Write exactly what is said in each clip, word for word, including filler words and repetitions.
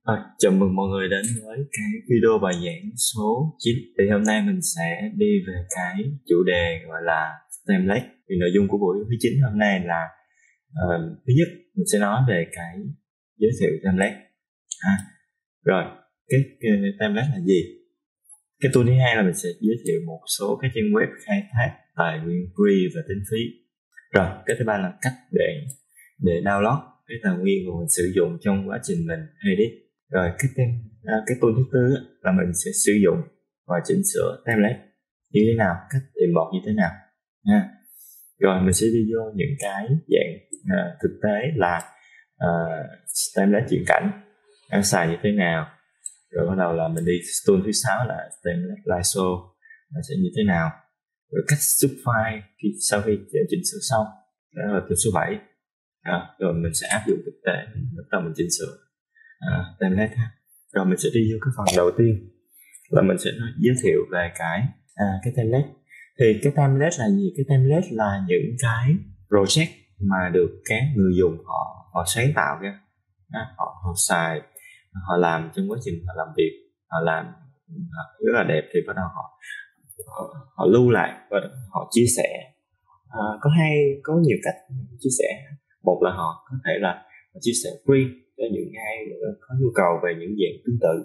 À, chào mừng mọi người đến với cái video bài giảng số chín. Thì hôm nay mình sẽ đi về cái chủ đề gọi là template. Thì nội dung của buổi thứ chín hôm nay là uh, thứ nhất mình sẽ nói về cái giới thiệu template. À, rồi cái, cái template là gì? Cái tool thứ hai là mình sẽ giới thiệu một số cái trang web khai thác tài nguyên free và tính phí. Rồi cái thứ ba là cách để để download cái tài nguyên mà mình sử dụng trong quá trình mình edit. Rồi cái tem, à, cái tool thứ tư là mình sẽ sử dụng và chỉnh sửa template như thế nào, cách import như thế nào nha. Rồi mình sẽ đi vô những cái dạng à, thực tế là à, template chuyển cảnh đang xài như thế nào. Rồi bắt đầu là mình đi tool thứ sáu là template slideshow nó sẽ như thế nào. Rồi cách xuất file khi sau khi chỉnh sửa xong, đó là tool số bảy. À, rồi mình sẽ áp dụng thực tế bắt đầu mình chỉnh sửa à, template ha. Rồi mình sẽ đi vô cái phần đầu tiên là mình sẽ nói, giới thiệu về cái à, cái template. Thì cái template là gì? Cái template là những cái project mà được các người dùng họ họ sáng tạo ra, à, họ họ xài, họ làm trong quá trình họ làm việc, họ làm rất là đẹp thì bắt đầu họ họ, họ lưu lại và họ chia sẻ. À, có hai có nhiều cách chia sẻ. Một là họ có thể là họ chia sẻ free cho những ai có nhu cầu về những dạng tương tự.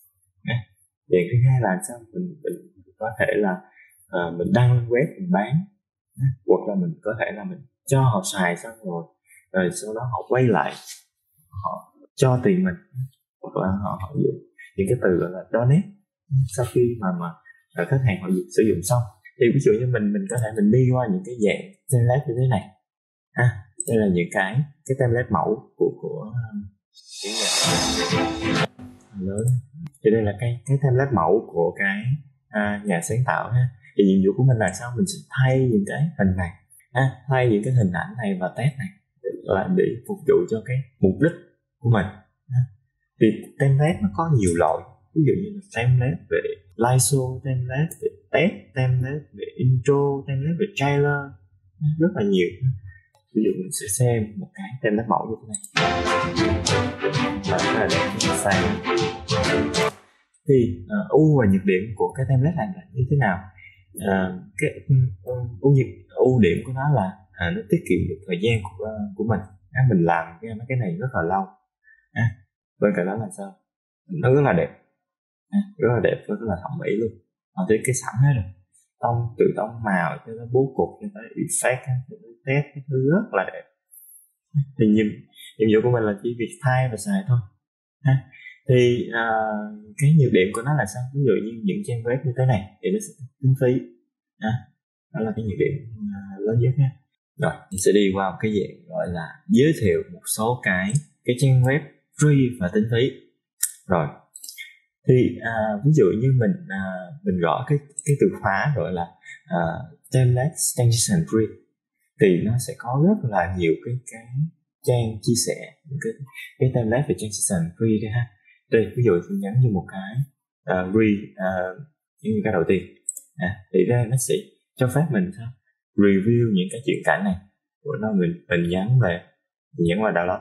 Dạng thứ hai là sao mình, mình có thể là uh, mình đăng lên web mình bán, hoặc là mình có thể là mình cho họ xài xong rồi rồi sau đó họ quay lại họ cho tiền mình, hoặc là họ, họ dùng những cái từ gọi là donate sau khi mà mà khách hàng họ sử dụng xong. Thì ví dụ như mình mình có thể mình đi qua những cái dạng template như thế này. À, đây là những cái cái template mẫu của của những nhà lớn. Thì đây là cái cái template mẫu của cái à, nhà sáng tạo ha. Thì nhiệm vụ của mình là sao? Mình sẽ thay những cái hình này, à, thay những cái hình ảnh này và text này là để phục vụ cho cái mục đích của mình. À, thì template nó có nhiều loại, ví dụ như là template về slideshow, template về text, template về intro, template về trailer, rất là nhiều. Ví dụ mình sẽ xem một cái template mẫu như thế này và rất là đẹp cho xem. Thì uh, ưu và nhược điểm của cái template này là như thế nào? Uh, cái ưu nhược ưu điểm của nó là uh, nó tiết kiệm được thời gian của uh, của mình. À, mình làm cái mấy cái này rất là lâu. À, bên cạnh đó là sao? Nó rất là đẹp, à, rất là đẹp, rất là thẩm mỹ luôn. Họ thiết kế sẵn hết rồi, tông từ tông màu cho tới bố cục cho tới effect cho tới test, cái thứ rất là đẹp. Thì nhiệm nhiệm vụ của mình là chỉ việc thay và xài thôi. À, thì uh, cái nhược điểm của nó là sao? Ví dụ như những trang web như thế này thì nó sẽ tính phí. À, đó là cái nhược điểm uh, lớn nhất nha. Rồi mình sẽ đi qua một cái dạng gọi là giới thiệu một số cái cái trang web free và tính phí. Rồi thì uh, ví dụ như mình uh, mình gõ cái cái từ khóa gọi là uh, template extension free thì nó sẽ có rất là nhiều cái cái trang chia sẻ những cái cái template về extension free đấy ha. Đây ví dụ tôi nhấn như một cái uh, free uh, như cái đầu tiên, à, thì đây nó sẽ cho phép mình sao review những cái chuyển cảnh này của nó. Mình mình nhấn về mình nhấn vào download,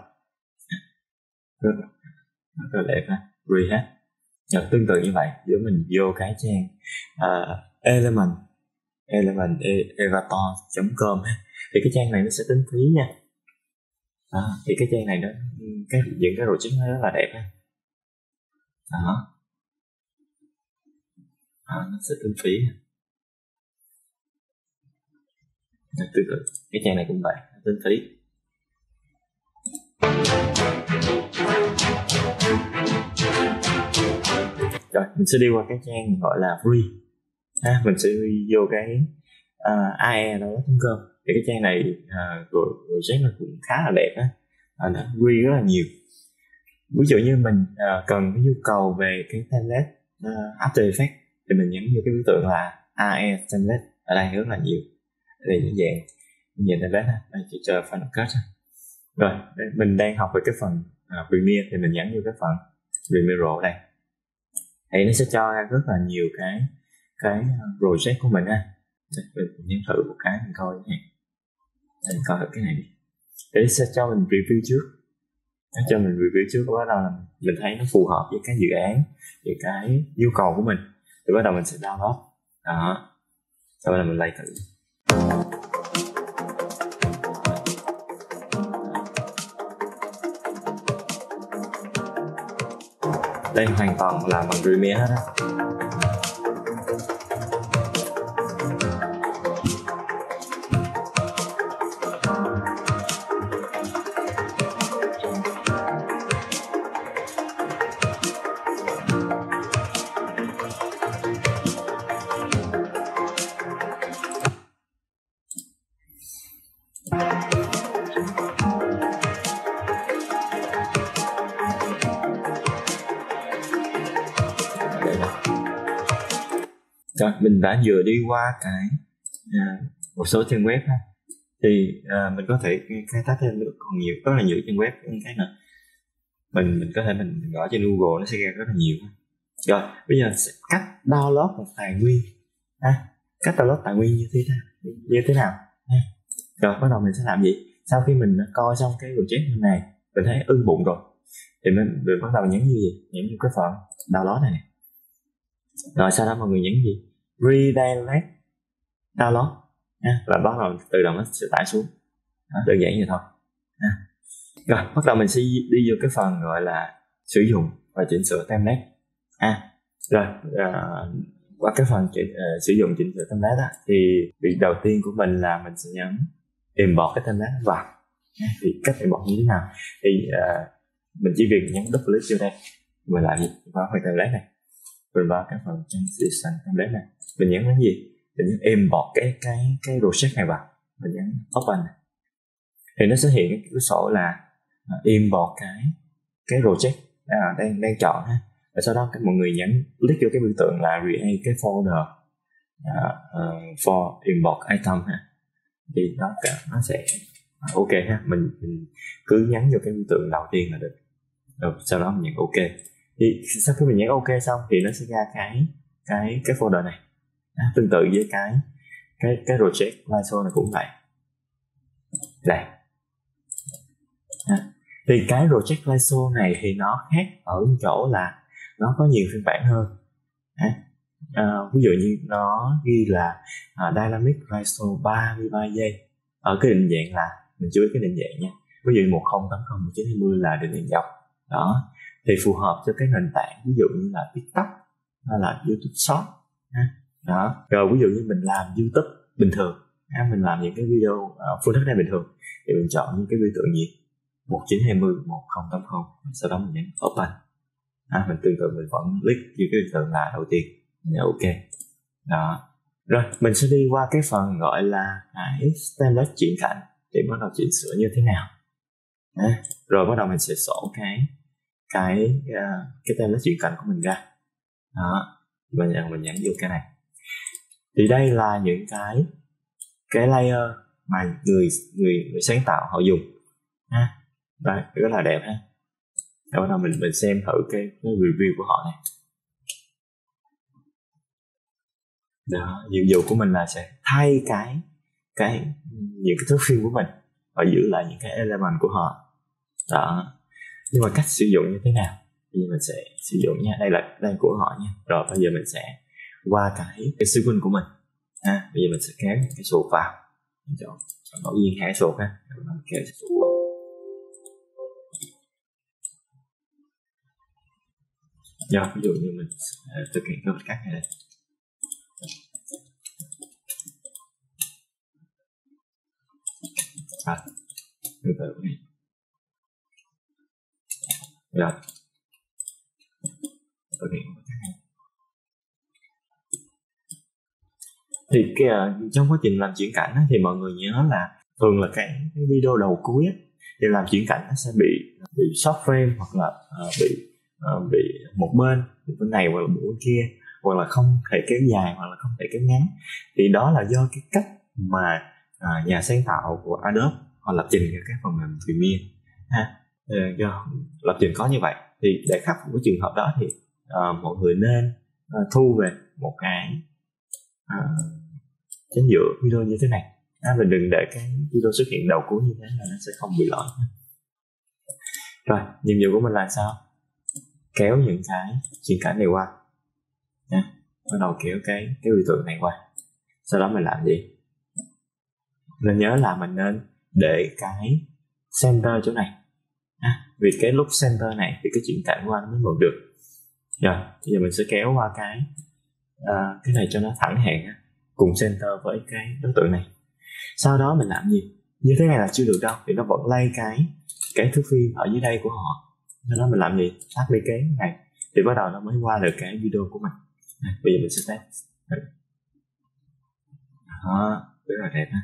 rất, rất là đẹp ha, free ha. Rồi, tương tự như vậy nếu mình vô cái trang uh, element element avatar chấm com ha, thì cái trang này nó sẽ tính phí nha. À, thì cái trang này đó cái những cái project nó rất là đẹp ha. Đó. À, nó sẽ tính phí. Tương tự cái trang này cũng vậy, tính phí. Rồi mình sẽ đi qua cái trang gọi là free. À, mình sẽ đi vô cái uh, a e chấm com. Thì cái trang này uh, rồi project nó cũng khá là đẹp á, à, nó free rất là nhiều. Ví dụ như mình uh, cần cái nhu cầu về cái template uh, After Effects thì mình nhấn vô cái biểu tượng là a e template ở đây rất là nhiều. Đây là dạng dạng template ha, đây chỉ chờ Final Cut ha. Rồi đây, mình đang học về cái phần uh, Premiere thì mình nhấn vô cái phần Premiere ở đây thì nó sẽ cho ra rất là nhiều cái cái project của mình ha. Mình nhấn thử một cái mình coi cái này, mình coi thử cái này đi. Để sẽ cho mình review trước. nó cho mình review trước, bắt đầu là mình thấy nó phù hợp với cái dự án, với cái nhu cầu của mình, thì bắt đầu mình sẽ download đó, sau đó mình lấy thử. Đây hoàn toàn là bằng Premiere hết á. Rồi, mình đã vừa đi qua cái à, một số trang web ha, thì à, mình có thể khai thác thêm được còn nhiều, rất là nhiều trang web cái nữa. Mình mình có thể mình gõ trên Google nó sẽ ra rất là nhiều. Rồi bây giờ sẽ cách download một tài nguyên ha, cách download tài nguyên như thế nào như thế nào ha. Rồi bắt đầu mình sẽ làm gì? Sau khi mình coi xong cái project này, mình thấy ưng bụng rồi thì mình, mình bắt đầu nhấn như gì? Nhấn như cái phần download này, này. Rồi sau đó mọi người nhấn gì? Redirect download nha, và bắt đầu tự động nó sẽ tải xuống. Đó, đơn giản vậy thôi. À. Rồi bắt đầu mình sẽ đi vô cái phần gọi là sử dụng và chỉnh sửa template. À, rồi uh, qua cái phần chỉnh, uh, sử dụng chỉnh sửa template đó, thì việc đầu tiên của mình là mình sẽ nhấn import cái template vào. À, thì cách import như thế nào? Thì uh, mình chỉ việc nhấn double click vô đây, mình làm gì? Vào phần template này, mình vào cái phần transition template này, mình nhấn cái gì? Mình nhấn import cái cái cái project này vào, mình nhấn open này. Thì nó sẽ hiện cái sổ là uh, import cái cái project à, đang đang chọn ha. Và sau đó các mọi người nhấn click vô cái biểu tượng là create cái folder uh, uh, for import item ha. Thì nó nó sẽ uh, ok ha, mình, mình cứ nhấn vô cái biểu tượng đầu tiên là được. Rồi sau đó mình nhấn ok. Thì sau khi mình nhấn ok xong thì nó sẽ ra cái cái cái folder này. À, tương tự với cái cái cái project Lysol này cũng vậy. Đây. À, thì cái project Lysol này thì nó khác ở chỗ là nó có nhiều phiên bản hơn. À, à, ví dụ như nó ghi là uh, Dynamic Lysol ba mươi ba giây. Ở cái định dạng là mình chú ý cái định dạng nha. Ví dụ một không tám không một chín hai mươi là định dạng dọc. Đó. Thì phù hợp cho cái nền tảng ví dụ như là TikTok hay là YouTube Short. À, đó. Rồi ví dụ như mình làm YouTube bình thường, à, mình làm những cái video uh, full hát đê bình thường, thì mình chọn những cái biểu tượng gì? một chín hai mươi, một không tám không, sau đó mình nhấn open. À, mình tương tự mình vẫn click như cái biểu tượng là đầu tiên, mình nhấn ok. Đó. Rồi mình sẽ đi qua cái phần gọi là cái template chuyển cảnh để bắt đầu chỉnh sửa như thế nào. À, rồi bắt đầu mình sẽ sổ cái cái uh, cái template chuyển cảnh của mình ra. Đó, mình nhận mình nhấn vô cái này. Thì đây là những cái cái layer mà người người người sáng tạo họ dùng. Ha. Đây, rất là đẹp ha. Rồi bắt đầu mình mình xem thử cái, cái review của họ này. Đó, nhiệm vụ của mình là sẽ thay cái cái những cái thước phim của mình và giữ lại những cái element của họ. Đó. Nhưng mà cách sử dụng như thế nào? Bây giờ mình sẽ sử dụng nha. Đây là đây của họ nha. Rồi bây giờ mình sẽ qua cái cái sequence của mình. Ha, bây giờ mình sẽ kéo cái sụt vào. Mình chọn chọn ngẫu nhiên hai sụt ha. Rồi mình kéo sụt vào. Rồi, ví dụ như mình uh, thực hiện cái cắt này đây. Rồi, từ từ này. Rồi, thực hiện cái cắt này. Thì cái, uh, trong quá trình làm chuyển cảnh á, thì mọi người nhớ là thường là cái, cái video đầu cuối á, thì làm chuyển cảnh nó sẽ bị bị short frame hoặc là uh, bị uh, bị một bên bên này hoặc là một bên kia, hoặc là không thể kéo dài hoặc là không thể kéo ngắn. Thì đó là do cái cách mà uh, nhà sáng tạo của Adobe họ lập trình cho các phần mềm Premiere ha. Uh, do lập trình có như vậy thì để khắc phục cái trường hợp đó thì uh, mọi người nên uh, thu về một cái uh, chính giữa video như thế này. À, mình đừng để cái video xuất hiện đầu cuối như thế là nó sẽ không bị lỗi. Rồi nhiệm vụ của mình là sao? Kéo những cái chuyển cảnh này qua nha. Bắt đầu kéo cái cái biểu tượng này qua. Sau đó mình làm gì? Nên nhớ là mình nên để cái center chỗ này à, vì cái lúc center này thì cái chuyển cảnh qua nó mới mượn được. Rồi bây giờ mình sẽ kéo qua cái uh, cái này cho nó thẳng hàng á, cùng center với cái đối tượng này. Sau đó mình làm gì? Như thế này là chưa được đâu, thì nó vẫn lay cái cái thước phim ở dưới đây của họ. Sau đó mình làm gì? Tắt đi cái này thì bắt đầu nó mới qua được cái video của mình. À, bây giờ mình sẽ test. Đó, rất là đẹp ha.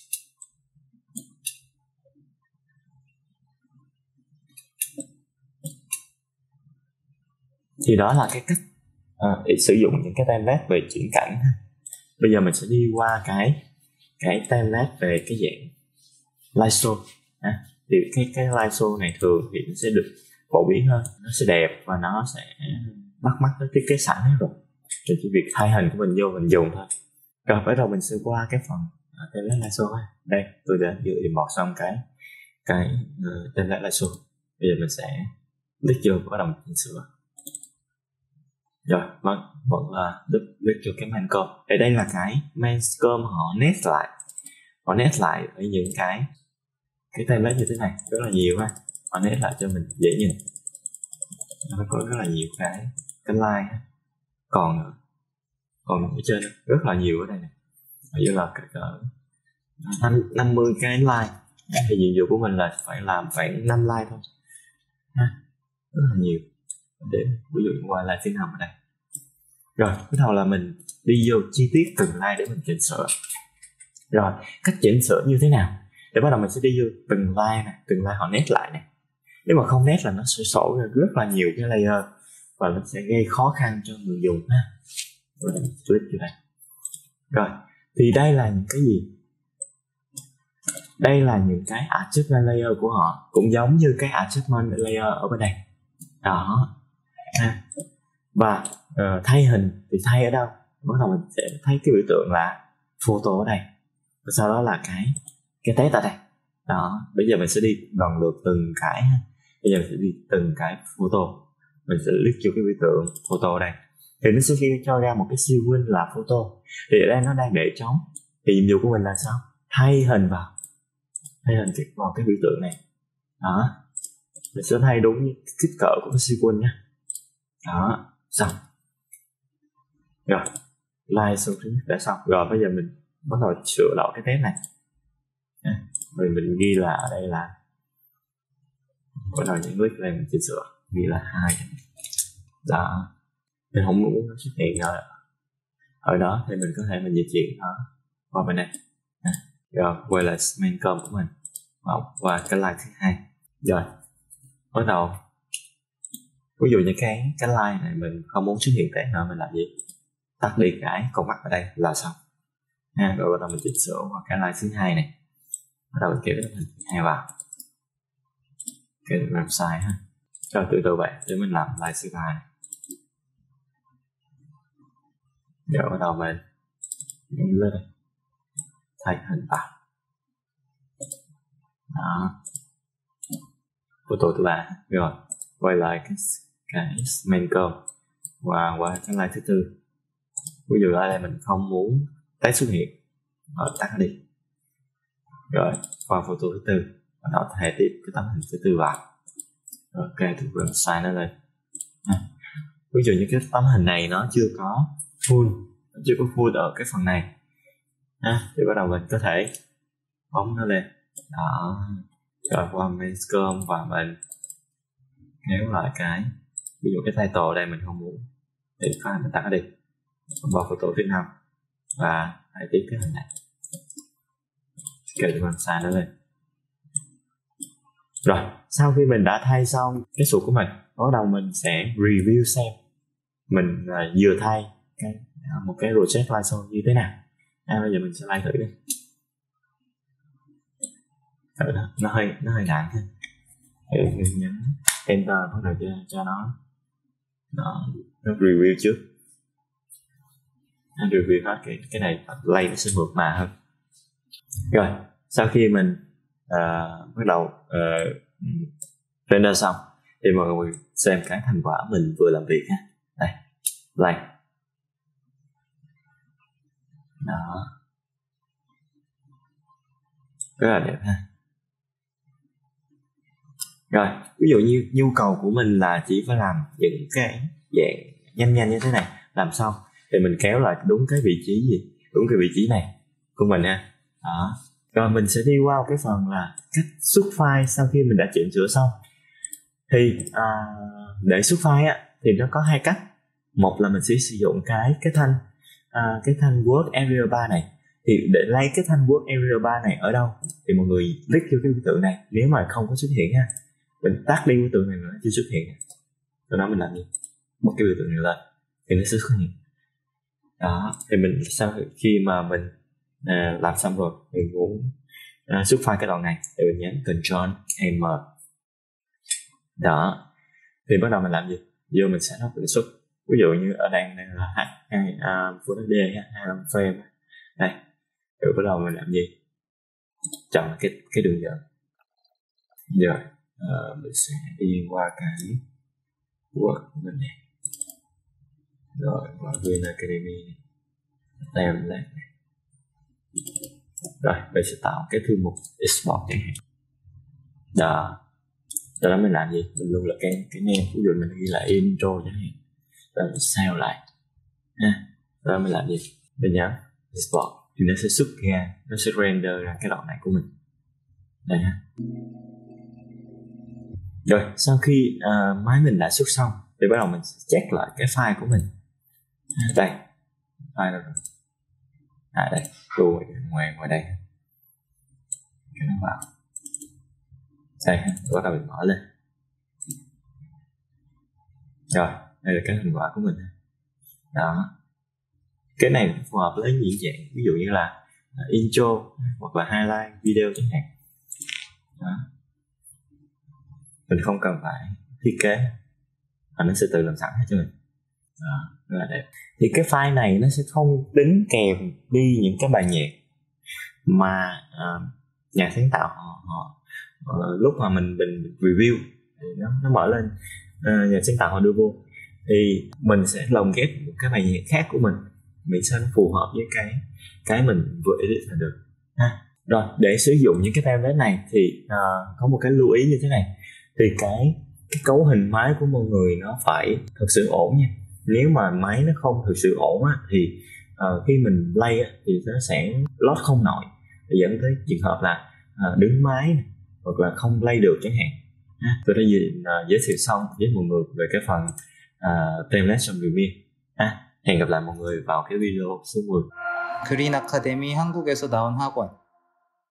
Thì đó là cái cách à, để sử dụng những cái template về chuyển cảnh. Bây giờ mình sẽ đi qua cái cái template về cái dạng slideshow. À, thì cái cái slideshow này thường thì nó sẽ được phổ biến hơn, nó sẽ đẹp và nó sẽ bắt mắt, nó thiết kế sẵn hết rồi, thì chỉ việc thay hình của mình vô mình dùng thôi. Rồi bắt đầu mình sẽ qua cái phần uh, template slideshow ha. Đây tôi đã vừa import xong cái cái uh, template slideshow. Bây giờ mình sẽ click vô và bắt đầu mình chỉnh sửa. Rồi vẫn vẫn là click vô cái main com. Ở đây là cái main com họ nét lại họ nét lại ở những cái cái template như thế này rất là nhiều ha. Họ nét lại cho mình dễ nhìn. Nó có rất là nhiều cái cái line ha. Còn nữa còn ở trên rất là nhiều ở đây này, như là cỡ năm mươi cái line. Thì nhiệm vụ của mình là phải làm khoảng năm line thôi ha. Rất là nhiều để ví dụ như ngoài line sẽ nằm ở đây. Rồi bắt đầu là mình đi vô chi tiết từng line để mình chỉnh sửa. Rồi cách chỉnh sửa như thế nào? Để bắt đầu mình sẽ đi vô từng line này, từng line họ nét lại này. Nếu mà không nét là nó sẽ sổ ra rất là nhiều cái layer và nó sẽ gây khó khăn cho người dùng ha. Rồi mình click vô đây. Rồi thì đây là những cái gì? Đây là những cái adjustment layer của họ, cũng giống như cái adjustment layer ở bên đây. Đó. Ha. Và uh, thay hình thì thay ở đâu? Bắt đầu mình sẽ thấy cái biểu tượng là photo ở đây. Và sau đó là cái cái test ở đây. Đó, bây giờ mình sẽ đi lần lượt từng cái. Bây giờ mình sẽ đi từng cái photo. Mình sẽ click vô cái biểu tượng photo ở đây. Thì nó sẽ cho ra một cái sequence là photo. Thì ở đây nó đang để trống. Thì nhiệm vụ của mình là sao? Thay hình vào. Thay hình vào cái biểu tượng này. Đó. Mình sẽ thay đúng kích cỡ của cái sequence nhé. Đó, xong. Rồi, like xong đã xong. Rồi bây giờ mình bắt đầu sửa lại cái test này. Rồi mình ghi là ở đây là bắt đầu những click này mình chỉnh sửa, ghi là hai. Đó. Mình không muốn nó xuất hiện ở, ở đó thì mình có thể mình di chuyển nó qua bên này. Rồi quay lại main com của mình và cái line thứ hai. Rồi bắt đầu ví dụ như cái cái line này mình không muốn xuất hiện test nữa, mình làm gì? Tắt đi cái con mắt ở đây là xong. Ha, rồi bắt đầu mình chỉnh sửa qua cái line thứ hai này. Bắt đầu mình kéo cái hình thứ hai vào, kéo làm sai ha. Rồi từ từ vậy để mình làm line thứ ba này. Rồi bắt đầu mình lên đây, thay hình vào. Đó, photo thứ ba. Rồi quay lại cái cái main com và qua cái line thứ tư. Ví dụ ở đây mình không muốn test xuất hiện, rồi tắt nó đi. Rồi qua photo thứ tư, và nó thay tiếp cái tấm hình thứ tư vào. Rồi ok, tôi run size nó lên. À, ví dụ như cái tấm hình này nó chưa có full, nó chưa có full ở cái phần này. À, thì bắt đầu mình có thể bóng nó lên. Đó. Rồi qua main com và mình kéo lại cái, ví dụ cái title đây mình không muốn thì có thể mình tắt nó đi. Vào photo thứ năm và hãy tiếp cái hình này, kêu cho mình xài nó lên. Rồi sau khi mình đã thay xong cái sụt của mình, bắt đầu mình sẽ review xem mình uh, vừa thay cái uh, một cái project slideshow như thế nào. À, bây giờ mình sẽ like thử đi. Thử đó, nó hơi nó hơi nặng ha. Mình nhấn enter bắt đầu cho, cho nó nó nó review trước. Nó review hết cái cái này play nó sẽ mượt mà hơn. Rồi sau khi mình uh, bắt đầu uh, render xong thì mọi người xem cái thành quả mình vừa làm việc ha. Đây, play. Đó, rất là đẹp ha. Rồi, ví dụ như nhu cầu của mình là chỉ phải làm những cái dạng nhanh nhanh như thế này, làm xong thì mình kéo lại đúng cái vị trí gì, đúng cái vị trí này của mình ha. Đó. Rồi mình sẽ đi qua một cái phần là cách xuất file sau khi mình đã chỉnh sửa xong. Thì à, để xuất file á, thì nó có hai cách. Một là mình sẽ sử dụng cái cái thanh à, cái thanh Word Area Bar này. Thì để lấy cái thanh Word Area Bar này ở đâu thì mọi người click vô cái biểu tượng này. Nếu mà không có xuất hiện ha, mình tắt đi biểu tượng này nó chưa xuất hiện. Sau đó mình làm gì? Một cái biểu tượng này lên thì nó sẽ xuất hiện. Đó, thì mình sau khi mà mình à, làm xong rồi, mình muốn à, xuất file cái đoạn này thì mình nhấn Control M. Đó, thì bắt đầu mình làm gì? Vô mình sẽ nó tự xuất. Ví dụ như ở đây đây là hai uh, Full hát đê hai mươi lăm frame đây. Rồi bắt đầu mình làm gì? Chọn cái cái đường dẫn. Rồi uh, mình sẽ đi qua cái Word của mình này. Rồi qua Green Academy này. Tem lại này. Rồi mình sẽ tạo cái thư mục export chẳng hạn. Đó. Sau đó mình làm gì? Mình luôn là cái cái name, ví dụ mình ghi là intro chẳng hạn. Rồi mình save lại ha. Rồi mình làm gì? Mình nhớ export thì nó sẽ xuất ra, nó sẽ render ra cái đoạn này của mình đây ha. Rồi sau khi uh, máy mình đã xuất xong thì bắt đầu mình sẽ check lại cái file của mình. Đây file đâu rồi? À đây, tôi ngoài ngoài đây cái nó vào đây ha. Bắt đầu mình mở lên. Rồi đây là cái thành quả của mình. Đó, cái này phù hợp với những dạng ví dụ như là intro hoặc là highlight video chẳng hạn. Đó, mình không cần phải thiết kế mà nó sẽ tự làm sẵn hết cho mình. Đó, rất là đẹp. Thì cái file này nó sẽ không đính kèm đi những cái bài nhạc mà uh, nhà sáng tạo họ, họ uh, lúc mà mình mình review thì nó nó mở lên, uh, nhà sáng tạo họ đưa vô thì mình sẽ lồng ghép một cái bài nhạc khác của mình, mình sẽ phù hợp với cái cái mình vừa edit là được ha. Rồi để sử dụng những cái template này thì uh, có một cái lưu ý như thế này, thì cái cái cấu hình máy của mọi người nó phải thực sự ổn nha. Nếu mà máy nó không thực sự ổn á, thì uh, khi mình play á, thì nó sẽ load không nổi, để dẫn tới trường hợp là uh, đứng máy này, hoặc là không play được chẳng hạn. Tôi đã uh, giới thiệu xong với mọi người về cái phần uh, template trong Premiere. Hẹn gặp lại mọi người vào cái video số mười. 그린 아카데미 한국에서 나온 학원